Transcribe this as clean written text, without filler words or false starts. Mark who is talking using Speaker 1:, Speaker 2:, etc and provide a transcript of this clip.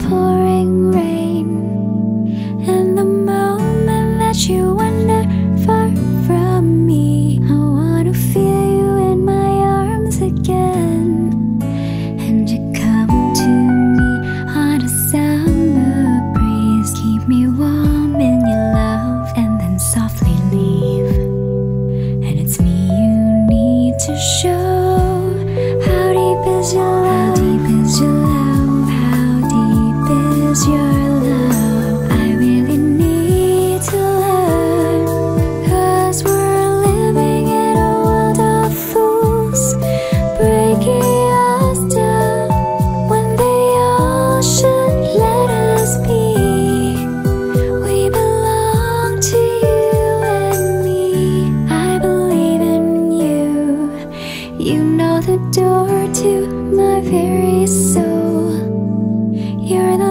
Speaker 1: pouring rain. And the moment that you wander far from me, I wanna feel you in my arms again. And you come to me on a summer breeze, keep me warm in your love, and then softly leave. And it's me you need to show. How deep is your love? How deep is your love? How deep is your love? I really need to learn, 'cause we're living in a world of fools, breaking us down when they all should let us be. We belong to you and me. I believe in you. You know the door to my very soul. You're the